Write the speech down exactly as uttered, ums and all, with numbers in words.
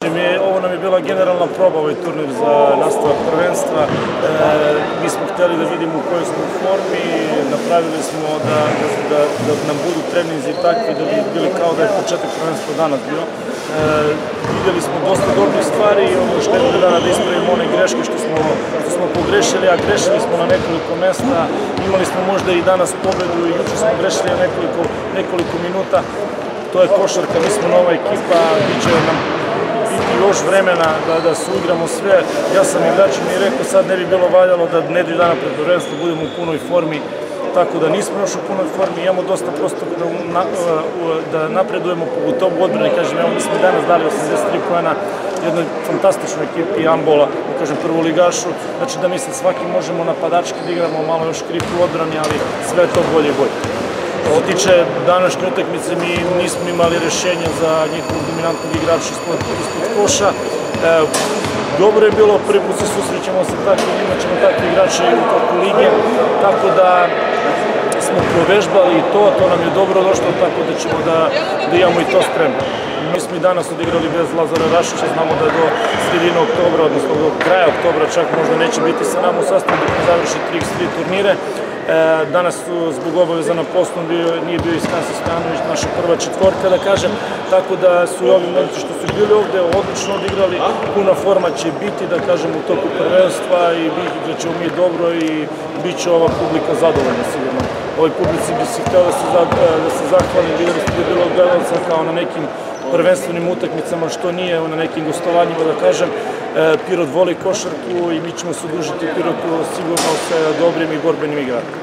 Ovo nam je bila generalna proba, ovaj turnir za nastavak prvenstva. Mi smo hteli da vidimo u kojoj smo formi, napravili smo da nam budu treninzi takvi da bi bili kao da je početak prvenstva danas bio. Vidjeli smo dosta dobrih stvari i ono što je bilo dana da ispravimo one greške što smo pogrešili, a grešili smo na nekoliko mesta. Imali smo možda i danas pobedu i juče smo grešili na nekoliko minuta. To je košarka, mi smo nova ekipa, bit će nam biti još vremena da se uigramo sve. Ja sam igračima i rekao sad ne bi bilo valjalo da nedelju dana pred prvenstvo budemo u punoj formi, tako da nismo još u punoj formi, imamo dosta prostora da napredujemo, pogotovo u odbrani, kažem, evo mi smo danas dali osamdeset tri poena jednoj fantastičnoj ekipi Ambola, da kažem prvoligašu, znači da mi sad svaki možemo napadački da igramo malo još krip u odbrani, ali sve to bolje i bolje. Što se tiče današnje utakmice, mi nismo imali rešenja za njihovog dominantnog igrača ispod koša. Dobro je bilo, prvi put se susrećemo sa takvim, imat ćemo takve igrače i u toku lige, tako da smo provežbali i to, to nam je dobro došlo, tako da ćemo da imamo i to spremno. Mi smo i danas odigrali bez Lazara Rašića, znamo da do sredine oktobra, odnosno do kraja oktobra čak možda neće biti sa nama u sastavu dok ne završi tri iks tri turnire. Danas zbog obaveza na poslu nije bio Iskan Stanović, naša prva četvorka da kažem, tako da su i ovi momci što su bili ovde odlično odigrali, puna forma će biti da kažem u toku prvenstva i da ćemo mi dobro i bit će ova publika zadovoljna sigurno. Ovoj publici bi se htio da se zahvalim, vidjeli ste da je bilo gledalca kao na nekim prvenstvenim utakmicama, što nije na nekim gostovanjima da kažem. Pirot voli košarku i mi ćemo se udružiti u Pirotu sigurno sa dobrim i borbenim igračima.